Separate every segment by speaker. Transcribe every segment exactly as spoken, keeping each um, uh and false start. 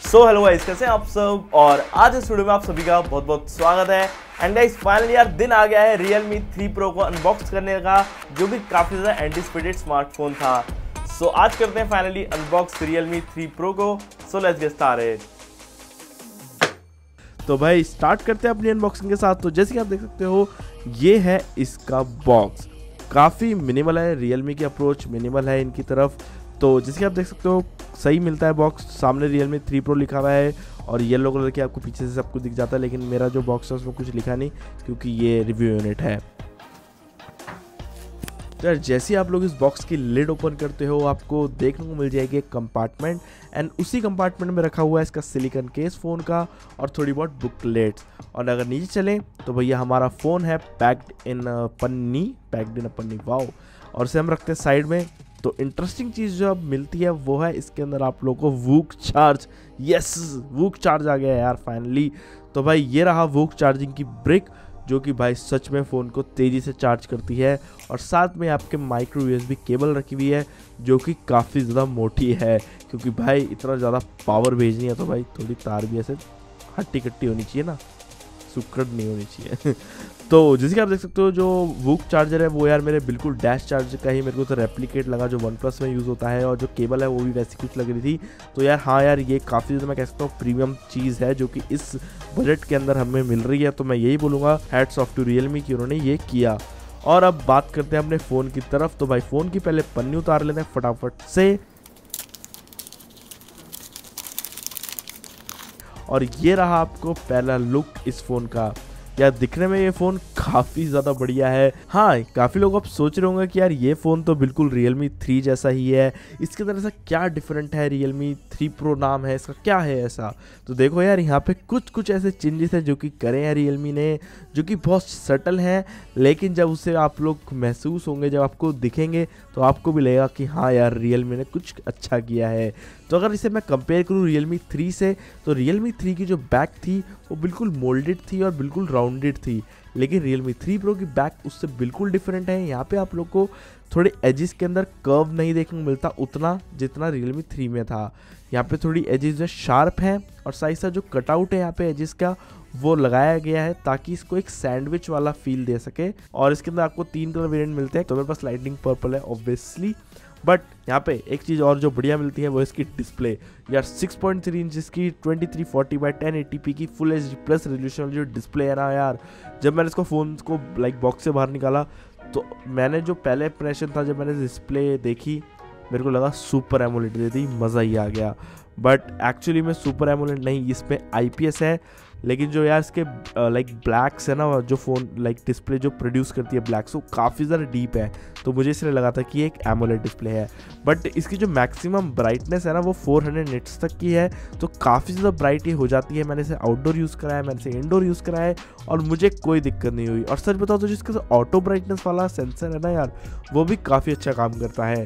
Speaker 1: So hello guys, कैसे हैं आप सब। और आज इस वीडियो में आप सभी का बहुत बहुत स्वागत है। एंड गाइस फाइनली यार दिन आ गया है Realme थ्री Pro को अनबॉक्स करने का, जो कि काफी ज्यादा एंटिसिपेटेड स्मार्टफोन था। सो so, आज करते हैं finally unbox Realme three Pro को। So let's get started. तो भाई स्टार्ट करते हैं अपनी अनबॉक्सिंग के साथ। तो जैसे कि आप देख सकते हो, ये है इसका बॉक्स। काफ़ी मिनिमल है, Realme की अप्रोच मिनिमल है इनकी तरफ। तो जैसे कि आप देख सकते हो, सही मिलता है बॉक्स। सामने Realme थ्री Pro लिखा हुआ है और येलो कलर की आपको पीछे से सब कुछ दिख जाता है, लेकिन मेरा जो बॉक्स है उसमें कुछ लिखा नहीं, क्योंकि ये रिव्यू यूनिट है। तो यार जैसे आप लोग इस बॉक्स की लिड ओपन करते हो, आपको देखने को मिल जाएगी एक कंपार्टमेंट, एंड उसी कंपार्टमेंट में रखा हुआ है इसका सिलिकॉन केस फ़ोन का और थोड़ी बहुत बुकलेट्स। और अगर नीचे चलें तो भैया हमारा फ़ोन है पैक्ड इन पन्नी, पैक्ड इन पन्नी, वाओ। और इसे हम रखते हैं साइड में। तो इंटरेस्टिंग चीज़ जो अब मिलती है वो है इसके अंदर आप लोगों को VOOC charge. Yes, VOOC charge आ गया है यार फाइनली। तो भाई ये रहा वूक चार्जिंग की ब्रिक, जो कि भाई सच में फ़ोन को तेज़ी से चार्ज करती है। और साथ में आपके माइक्रो यूएसबी केबल रखी हुई है, जो कि काफ़ी ज़्यादा मोटी है, क्योंकि भाई इतना ज़्यादा पावर भेजनी है तो भाई थोड़ी तार भी ऐसे हट्टी कट्टी होनी चाहिए ना, सुकड़ नहीं होनी चाहिए। तो जैसे कि आप देख सकते हो, जो वूक चार्जर है वो यार मेरे बिल्कुल डैश चार्जर का ही मेरे को तो रेप्लिकेट लगा, जो वन प्लस में यूज़ होता है। और जो केबल है वो भी वैसी कुछ लग रही थी। तो यार हाँ यार, ये काफ़ी ज़्यादा मैं कह सकता हूँ प्रीमियम चीज़ है, जो कि इस बजट के अंदर हमें मिल रही है। तो मैं यही बोलूँगा, हैट्स ऑफ टू Realme कि उन्होंने ये किया। और अब बात करते हैं अपने फ़ोन की तरफ। तो भाई फ़ोन की पहले पन्नी उतार लेते हैं फटाफट से। और ये रहा आपको पहला लुक इस फ़ोन का। यार दिखने में ये फ़ोन काफ़ी ज़्यादा बढ़िया है। हाँ, काफ़ी लोग अब सोच रहे होंगे कि यार ये फ़ोन तो बिल्कुल Realme थ्री जैसा ही है, इसके अंदर ऐसा क्या डिफरेंट है, Realme थ्री Pro नाम है इसका, क्या है ऐसा। तो देखो यार, यहाँ पे कुछ कुछ ऐसे चेंजेस हैं जो कि करे हैं Realme ने, जो कि बहुत सटल हैं, लेकिन जब उसे आप लोग महसूस होंगे, जब आपको दिखेंगे, तो आपको भी लगेगा कि हाँ यार Realme ने कुछ अच्छा किया है। तो अगर इसे मैं कंपेयर करूँ Realme थ्री से, तो Realme थ्री की जो बैक थी वो बिल्कुल मोल्डेड थी और बिल्कुल राउंडेड थी, लेकिन Realme थ्री Pro की बैक उससे बिल्कुल डिफरेंट है। यहाँ पे आप लोग को थोड़े एजेस के अंदर कर्व नहीं देखने को मिलता उतना, जितना Realme थ्री में था। यहाँ पे थोड़ी एजेस जो शार्प हैं, और साथ ही साथ जो कटआउट है यहाँ पे एजेस का, वो लगाया गया है ताकि इसको एक सैंडविच वाला फील दे सके। और इसके अंदर आपको तीन कलर वेरिएंट मिलते हैं। तो मेरे पास लाइटनिंग पर्पल है ऑब्वियसली, बट यहाँ पे एक चीज़ और जो बढ़िया मिलती है वो इसकी डिस्प्ले। यार सिक्स पॉइंट थ्री इंच की twenty three forty by ten eighty P की full H D plus resolution जो डिस्प्ले है ना यार, जब मैंने इसको फ़ोन को लाइक बॉक्स से बाहर निकाला, तो मैंने जो पहले इंप्रेशन था, जब मैंने डिस्प्ले देखी, मेरे को लगा सुपर एमोलेड दे दी, मज़ा ही आ गया। बट एक्चुअली में सुपर एमोलेड नहीं, इसमें आई पी एस है। लेकिन जो यार इसके लाइक ब्लैक्स है ना, जो फ़ोन लाइक डिस्प्ले जो प्रोड्यूस करती है ब्लैक्स, वो काफ़ी ज़्यादा डीप है। तो मुझे इसलिए लगा था कि एक एमोलेड डिस्प्ले है। बट इसकी जो मैक्सिमम ब्राइटनेस है ना, वो फोर हंड्रेड निट्स तक की है, तो काफ़ी ज़्यादा ब्राइट ये हो जाती है। मैंने इसे आउटडोर यूज़ करा है, मैंने इसे इंडोर यूज़ करा है, और मुझे कोई दिक्कत नहीं हुई। और सच बताओ तो जिसके ऑटो ब्राइटनेस वाला सेंसर है ना यार, वो भी काफ़ी अच्छा काम करता है।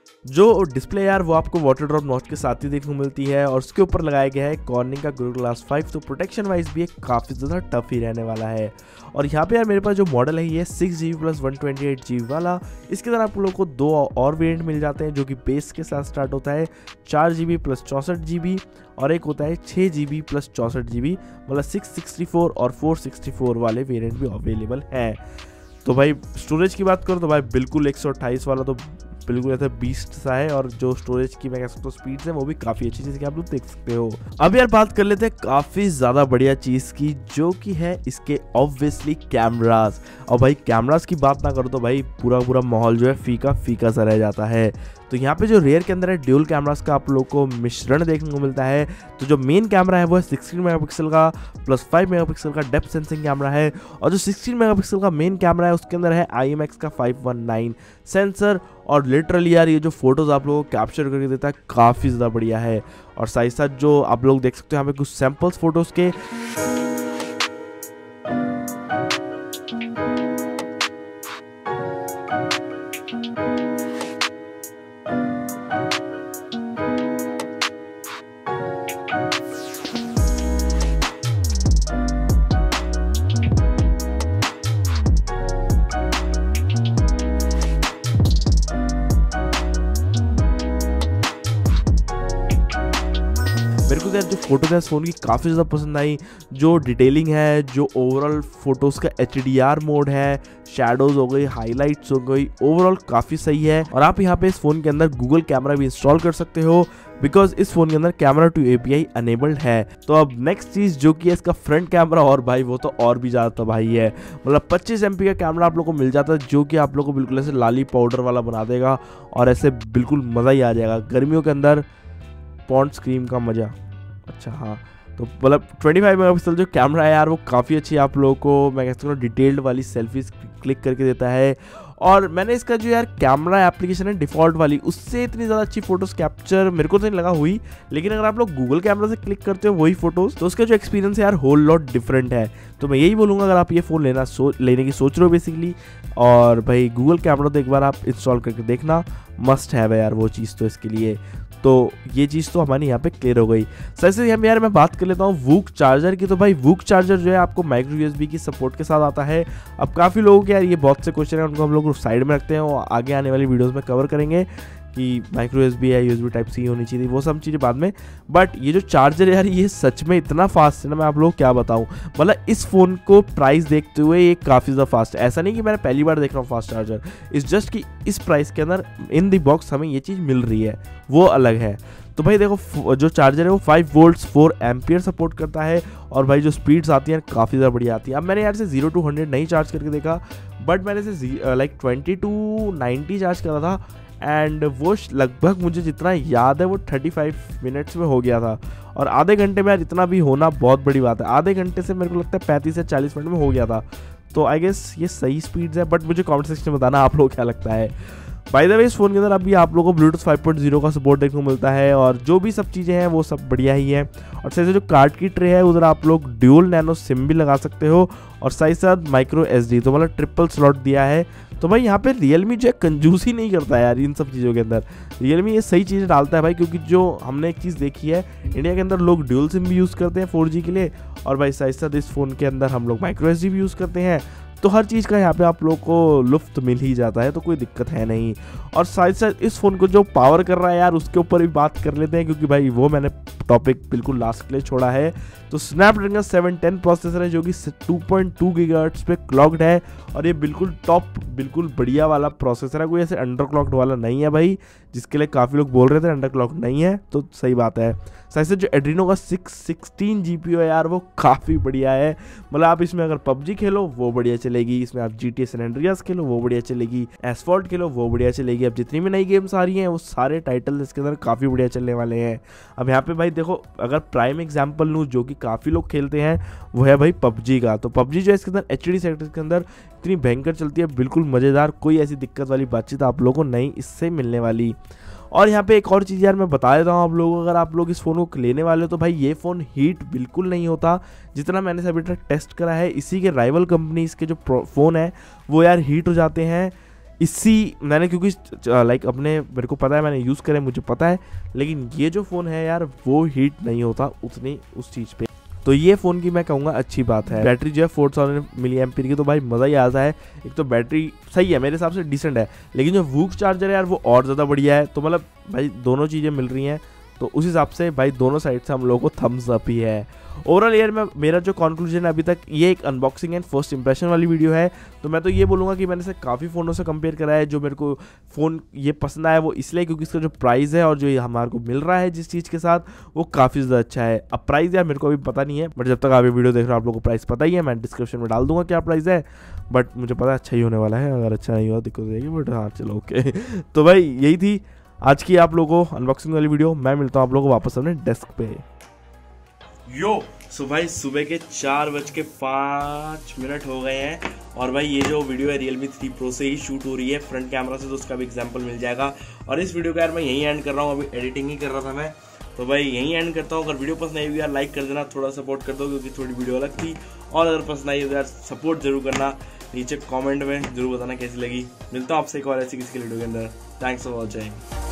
Speaker 1: जो डिस्प्ले यार वो आपको वाटर ड्रॉप नॉच के साथ ही देखने को मिलती है, और उसके ऊपर लगाया गया है कॉर्निंग का Gorilla Glass फाइव। तो प्रोटेक्शन वाइज भी एक काफ़ी ज़्यादा टफ ही रहने वाला है। और यहाँ पे यार मेरे पास जो मॉडल है ये six G B plus one twenty eight G B वाला। इसके अंदर आप लोगों को दो और वेरिएंट मिल जाते हैं, जो कि बेस के साथ स्टार्ट होता है चार जी बी प्लस चौंसठ जी बी, और एक होता है छः जी बी प्लस चौंसठ जी बी, मतलब सिक्स सिक्सटी फोर और फोर सिक्सटी फोर वाले वेरिएंट भी अवेलेबल हैं। तो भाई स्टोरेज की बात करो तो भाई बिल्कुल एक सौ अट्ठाईस वाला तो बिल्कुल ऐसा बीस्ट सा है, और जो स्टोरेज की मैं कह सकता हूँ स्पीड है वो भी काफ़ी अच्छी चीज़ की आप लोग देख सकते हो। अब यार बात कर लेते हैं काफ़ी ज़्यादा बढ़िया चीज़ की, जो कि है इसके ऑब्वियसली कैमरास। और भाई कैमरास की बात ना करो तो भाई पूरा पूरा माहौल जो है फीका फीका सा रह जाता है। तो यहाँ पे जो रेयर के अंदर है ड्यूल कैमरास का आप लोग को मिश्रण देखने को मिलता है। तो जो मेन कैमरा है वो है सिक्सटीन मेगापिक्सल का प्लस फाइव मेगापिक्सल का डेप्थ सेंसिंग कैमरा है, और जो सिक्सटीन मेगापिक्सल का मेन कैमरा है उसके अंदर है आई एम एक्स का फाइव वन नाइन सेंसर। और लिटरली यार ये जो फोटोज़ आप लोगों को कैप्चर करके देता है काफ़ी ज़्यादा बढ़िया है। और साथ ही साथ जो आप लोग देख सकते हो यहाँ पे कुछ सैम्पल्स फोटोज़ के, मेरे को तो यार जो फोटोज है इस फ़ोन की काफ़ी ज़्यादा पसंद आई। जो डिटेलिंग है, जो ओवरऑल फोटोज़ का एच डी आर मोड है, शैडोज़ हो गई, हाईलाइट्स हो गई, ओवरऑल काफ़ी सही है। और आप यहाँ पे इस फ़ोन के अंदर गूगल कैमरा भी इंस्टॉल कर सकते हो, बिकॉज इस फ़ोन के अंदर कैमरा टू एपीआई अनेबल्ड है। तो अब नेक्स्ट चीज़ जो कि है इसका फ्रंट कैमरा, और भाई वो तो और भी ज़्यादा तबाही है। मतलब पच्चीस एम पी का कैमरा आप लोग को मिल जाता है, जो कि आप लोग को बिल्कुल ऐसे लाली पाउडर वाला बना देगा और ऐसे बिल्कुल मज़ा ही आ जाएगा गर्मियों के अंदर पॉन्ड्स क्रीम का मज़ा। अच्छा हाँ, तो मतलब पच्चीस मेगापिक्सल जो कैमरा है यार वो काफ़ी अच्छी आप लोगों को मैं कहता हूँ डिटेल्ड वाली सेल्फीज क्लिक करके देता है। और मैंने इसका जो यार कैमरा एप्लीकेशन है डिफ़ॉल्ट वाली, उससे इतनी ज़्यादा अच्छी फ़ोटोज़ कैप्चर मेरे को तो नहीं लगा हुई, लेकिन अगर आप लोग गूगल कैमरा से क्लिक करते हो वही फ़ोटोज़, तो उसका जो एक्सपीरियंस है यार होल लॉट डिफरेंट है। तो मैं यही बोलूँगा अगर आप ये फ़ोन लेना सोच लेने की सोच रहे हो बेसिकली, और भाई गूगल कैमरा तो एक बार आप इंस्टॉल करके देखना, मस्ट हैव है यार वो चीज़ तो इसके लिए। तो ये चीज़ तो हमारी यहाँ पे क्लियर हो गई। सर से यहाँ यार मैं बात कर लेता हूँ वूक चार्जर की। तो भाई वूक चार्जर जो है आपको माइक्रो यूएसबी की सपोर्ट के साथ आता है। अब काफ़ी लोगों के यार ये बहुत से क्वेश्चन हैं, उनको हम लोग साइड में रखते हैं और आगे आने वाली वीडियोस में कवर करेंगे कि माइक्रो यूएसबी है, यूएसबी टाइप सी होनी चाहिए, वो सब चीज़ें बाद में। बट ये जो चार्जर यार ये सच में इतना फास्ट है ना, मैं आप लोग क्या बताऊँ। मतलब इस फ़ोन को प्राइस देखते हुए ये काफ़ी ज़्यादा फास्ट है। ऐसा नहीं कि मैंने पहली बार देख रहा हूँ फास्ट चार्जर, इस जस्ट कि इस प्राइस के अंदर इन दी बॉक्स हमें ये चीज़ मिल रही है, वो अलग है। तो भाई देखो जो चार्जर है वो five volts four ampere support करता है, और भाई जो स्पीड्स आती हैं काफ़ी ज़्यादा बढ़िया आती है। अब मैंने यार से जीरो टू हंड्रेड नहीं चार्ज करके देखा, बट मैंने से like twenty to ninety charge करा था, एंड वो लगभग मुझे जितना याद है वो थर्टी फाइव मिनट्स में हो गया था। और आधे घंटे में यार इतना भी होना बहुत बड़ी बात है, आधे घंटे से मेरे को लगता है पैंतीस से चालीस मिनट में हो गया था। तो आई गेस ये सही स्पीड्स है, बट मुझे कमेंट सेक्शन में बताना आप लोग क्या लगता है। बाय द वे इस फ़ोन के अंदर अभी आप लोगों को ब्लूटूथ फाइव पॉइंट ज़ीरो का सपोर्ट देखने को मिलता है, और जो भी सब चीज़ें हैं वो सब बढ़िया ही है। और साथ ही जो कार्ड की ट्रे है उधर आप लोग ड्यूल नैनो सिम भी लगा सकते हो, और साथ ही साथ माइक्रो एसडी, तो मतलब ट्रिपल स्लॉट दिया है। तो भाई यहाँ पे रियलमी जो है कंजूसी नहीं करता है यार इन सब चीज़ों के अंदर, रियलमी ये सही चीज़ें डालता है भाई। क्योंकि जो हमने एक चीज़ देखी है इंडिया के अंदर लोग ड्यूल सिम भी यूज़ करते हैं फोर जी के लिए, और भाई साथ ही साथ इस फ़ोन के अंदर हम लोग माइक्रो एसडी भी यूज़ करते हैं। तो हर चीज़ का यहाँ पे आप लोग को लुफ्त मिल ही जाता है, तो कोई दिक्कत है नहीं। और साथ साथ इस फ़ोन को जो पावर कर रहा है यार उसके ऊपर भी बात कर लेते हैं, क्योंकि भाई वो मैंने टॉपिक बिल्कुल लास्ट के लिए छोड़ा है। तो स्नैपड्रैगन सेवन टेन प्रोसेसर है जो कि टू पॉइंट टू गीगाहर्ट्ज़ पे क्लॉक्ड है, और ये बिल्कुल टॉप बिल्कुल बढ़िया वाला प्रोसेसर है, कोई ऐसे अंडर क्लॉक्ड वाला नहीं है भाई, जिसके लिए काफ़ी लोग बोल रहे थे अंडर क्लॉक नहीं है, तो सही बात है। साथ ही जो एड्रीनो का six sixteen G P U है यार वो काफ़ी बढ़िया है। मतलब आप इसमें अगर पबजी खेलो वो बढ़िया चलेगी, इसमें आप G T A San Andreas खेलो वो बढ़िया चलेगी, एसफॉल्ट खेलो वो बढ़िया चलेगी। अब जितनी भी नई गेम्स आ रही हैं वो सारे टाइटल इसके अंदर काफ़ी बढ़िया चलने वाले हैं। अब यहाँ पे भाई देखो अगर प्राइम एग्जाम्पल लूँ जो कि काफ़ी लोग खेलते हैं वो है भाई पबजी का। तो पबजी जो है इसके अंदर एच डी सेक्टर के अंदर इतनी भयंकर चलती है, बिल्कुल मज़ेदार, कोई ऐसी दिक्कत वाली बातचीत आप लोगों को नहीं इससे मिलने वाली। और यहाँ पे एक और चीज़ यार मैं बता देता हूँ आप लोगों को, अगर आप लोग इस फ़ोन को लेने वाले हो तो भाई ये फ़ोन हीट बिल्कुल नहीं होता, जितना मैंने से अभी तक टेस्ट करा है। इसी के राइवल कंपनीज़ के जो फ़ोन है वो यार हीट हो जाते हैं। इसी मैंने क्योंकि लाइक अपने मेरे को पता है, मैंने यूज़ करे मुझे पता है, लेकिन ये जो फ़ोन है यार वो हीट नहीं होता उतनी उस चीज़ पे। तो ये फ़ोन की मैं कहूँगा अच्छी बात है। बैटरी जो है फोर थाउजेंड मिली एम्पीयर की, तो भाई मज़ा ही आता है। एक तो बैटरी सही है मेरे हिसाब से, डिसेंट है, लेकिन जो वूक चार्जर है यार वो और ज़्यादा बढ़िया है। तो मतलब भाई दोनों चीज़ें मिल रही हैं, तो उस हिसाब से भाई दोनों साइड से हम लोगों को थम्स अप ही है। ओवरऑल यार मैं मेरा जो कंक्लूजन है अभी तक, ये एक अनबॉक्सिंग एंड फर्स्ट इंप्रेशन वाली वीडियो है। तो मैं तो ये बोलूँगा कि मैंने इसे काफ़ी फ़ोनों से कंपेयर करा है। जो मेरे को फ़ोन ये पसंद आया वो इसलिए क्योंकि इसका जो प्राइस है और जो ये हमारे को मिल रहा है जिस चीज़ के साथ, वो काफ़ी ज़्यादा अच्छा है। अब प्राइस यार मेरे को अभी पता नहीं है, बट जब तक आप ये वीडियो देख रहे हो आप लोगों को प्राइस पता ही है, मैं डिस्क्रिप्शन में डाल दूंगा क्या प्राइस है। बट मुझे पता है अच्छा ही होने वाला है, अगर अच्छा नहीं हुआ दिक्कत हो जाएगी, बट हाँ चलो ओके। तो भाई यही थी आज की आप लोगों को अनबॉक्सिंग वाली वीडियो। मैं मिलता हूँ आप लोगों को वापस अपने डेस्क पे। यो सो भाई सुबह के चार बज के पाँच मिनट हो गए हैं, और भाई ये जो वीडियो है रियलमी थ्री प्रो से ही शूट हो रही है फ्रंट कैमरा से, तो उसका भी एग्जांपल मिल जाएगा। और इस वीडियो का यार मैं यहीं एंड कर रहा हूँ, अभी एडिटिंग ही कर रहा था मैं, तो भाई यहीं एंड करता हूँ। अगर वीडियो पसंद आई हुई यार लाइक कर देना, थोड़ा सपोर्ट कर दो क्योंकि थोड़ी वीडियो अलग थी। और अगर पसंद आई तो यार सपोर्ट जरूर करना, नीचे कॉमेंट में जरूर बताना कैसी लगी। मिलता हूँ आपसे एक और ऐसी किसी के वीडियो के अंदर। Thanks for watching.